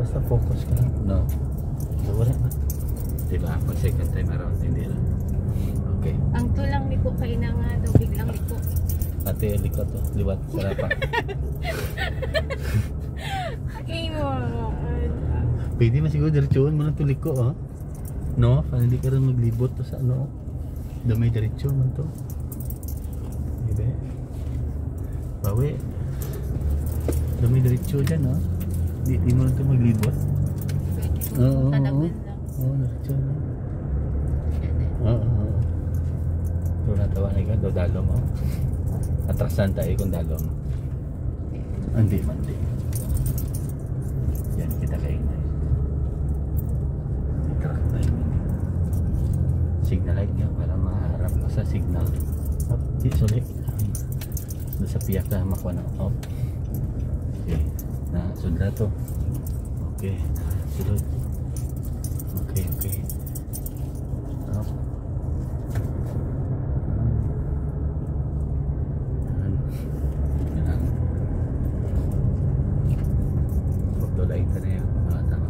basta focus ka lang. No. Wala ba? Diba? Pag second time around, hindi lang. Okay. Ang tulang liko kay na nga daw biglang liko. Ate, liko to. Liwat. Sarapa. Ay mo. Pwede man siguro diretsuhan mo lang to liko, oh. No? Para hindi ka rin maglibot to sa ano. Damay diretso man to. Diba? Bawi. Damay diretso dyan, oh. Di mo lang to maglibot. Oo. Tanaban lang. Oo, diretso na. Oo. Pero natawa na ikaw, dalo mo. Atrasan tayo kung dalo mo. Hindi man, hindi. Yan, kita kayo na. Track tayo. Signal light nyo para maharap ka sa signal. Up, sorry. Doon sa piyak na makuha na. Up. Okay. Sudla to. Okay. Sudod. Okay, okay. Up. Light na yan. Tama.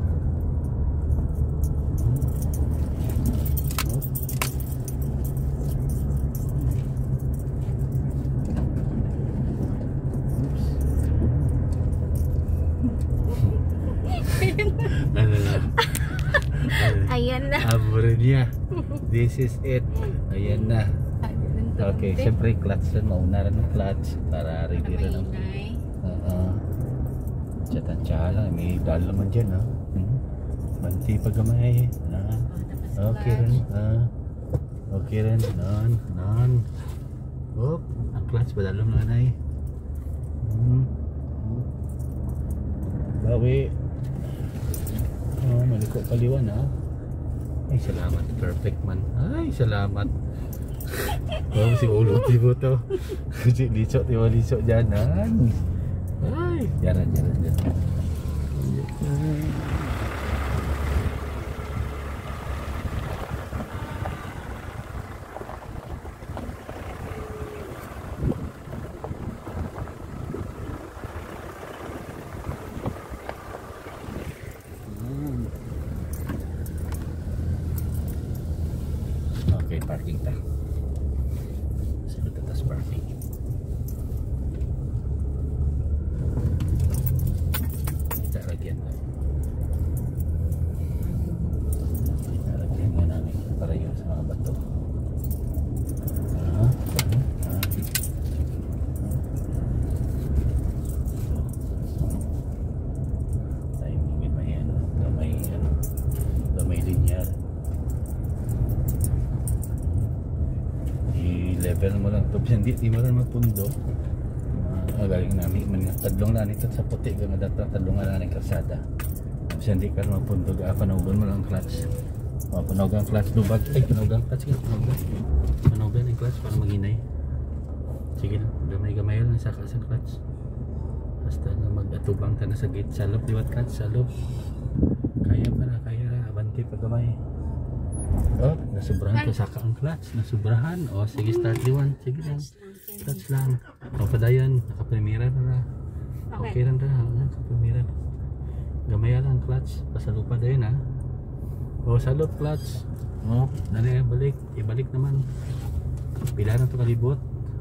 Ayan na. Abro niya. This is it. Ayan na. Okay, siyempre clutch rin. Mauna rin ng clutch para ready rin ng Tsa lang, may dalo naman dyan, ha? Manti pagamay. Okay rin, okay rin, nan. Hop, ang clutch, badalo naman ay. Bawi. Maliko kaliwan, ha? Ay, salamat, perfect man. Ay, salamat. Si ulo, tibo to. Lisok dyan, nan. Ay, jalan. Okay, parking ta. Sa atas parking. Lagyan nga namin para yun sa mga bato. Timing may may linear. I-level mo lang ito. Hindi mo lang magpundo. Galing namin tadlong lang ito sa puti kung tadlong lang ng kalsada. Kasi hindi ka mapundog, panawagan mo lang ang clutch. Panawagan ang clutch, lubag. Ay, panawagan ang clutch. Panawagan ang clutch para maginay. Sige lang, gamay-gamay lang sa clutch. Basta na mag-atubang ka na sa gate. Salop, liwat clutch, salop. Kaya pa na, abanti pa gamay. Oh, nasubrahan ko saka ang clutch. Nasubrahan. O, sige, start liwan. Sige lang. Clutch lang. O, padayan. Nakaprimira na. Okay lang na. Nakaprimira. Gamaya lang clutch. Pasalupa na yun, ha. O, salop clutch. O, dali, balik. Ibalik naman. Pila na ito kalibot.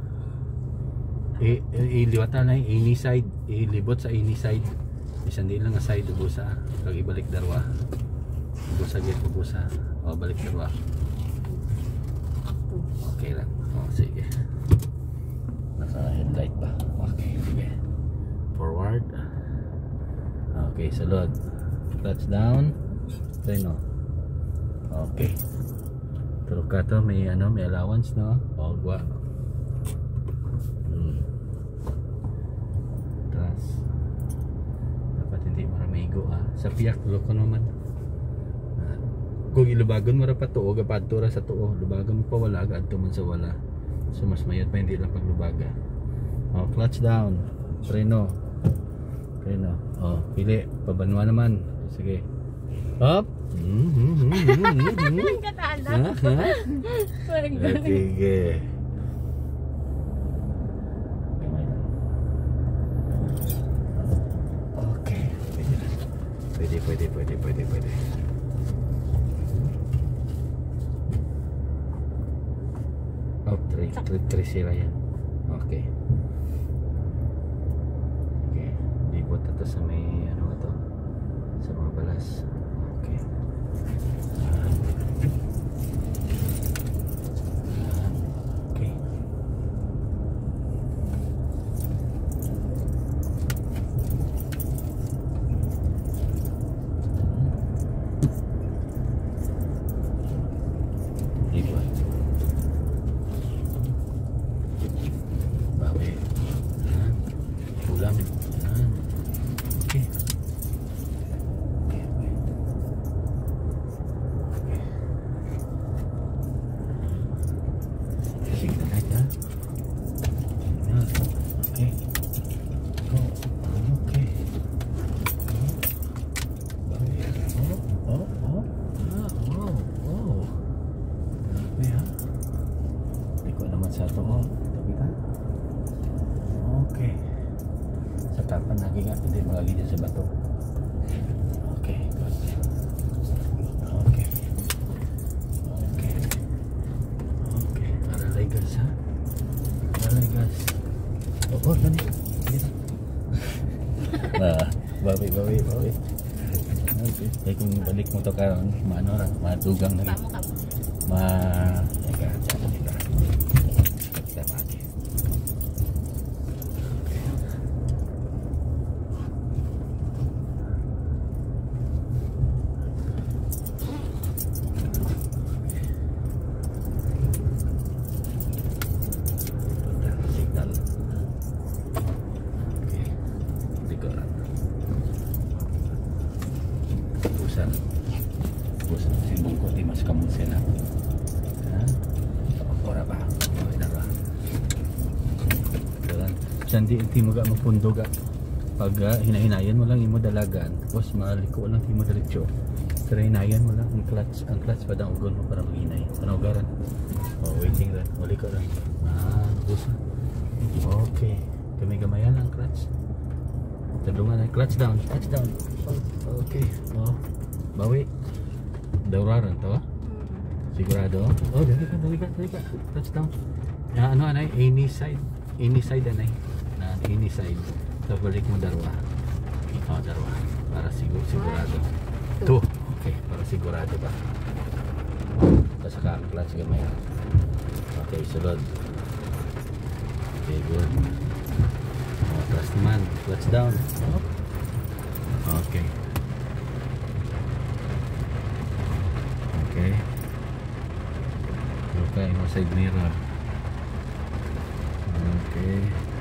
Iliwatan na yung ini side. Ilibot sa ini side. Isang din lang nga side. Ubusa. Kag ibalik darwa. Ubusa git. Ubusa. O, balik darwa. Okay lang. O, sige. Naka headlight pa. Okay, sige. Forward. Okay, salud. Clutch down. Freno. Okay. Pero ka to, may allowance, no? Ogwa. Tapos dapat hindi maramigo, ha. Sa piyak tulo ko naman. Kung ilubagon mo ra pa tuo, gapadto ra sa tuo. Lubagon mo pa wala, gadto man sa wala. So mas mayat pa hindi lang paglubaga. Oh, clutch down. Freno. Oh, pili. Pabanwa naman. Sige. Up. Sige. Okay. Pwede Pwede. Oh, 3 sila yan. Okay. Okay. Libot ito sa may ano ito. Sa mga balas. Okay. Okay. Libot. Bawi. Ulam. Okay. Sige na ha. Okay. Go. Okay. Bawi. Oh. Grabe ha. Hindi ko naman sa ito. Ito kita. Okay. Sa tapan lagi nga. Hindi malagi dyan sa bato. Okay. Good. Okay. Aralay gas ha. Aralay gas. Oh, tani. Dito. Bawi. Okay. Kaya kung balik mo to karon, maano ra, matugang na rin. Pamo ka. Teka. Kita mati. Signal. Okay. Likuran. Busan simbol ko di mas kamun sila. Ora ba? Hindi mo ga magpundog pag hinahinayan mo lang imo dalagan tapos maliko lang imo diretso. Pero hinayan mo lang ang clutch pa daw ugon mo para maghinay. Panawagan. Waiting ran. Uli ko lang. Busa. Okay. Gamay-gamayan ang clutch. Tadungan ang clutch down. Okay. Bawi. Dauraran to. Sigurado. Dali ka. Clutch down. Ano anay? Any side anay. Any side. Tapos balik mo darwa. Darwa. Para sigurado. 2. Okay. Para sigurado ba. Tapos saka clutch gamay. Okay. Sulod. Okay. Good. Trust naman. Clutch down. Okay. Okay mo side mirror. Okay.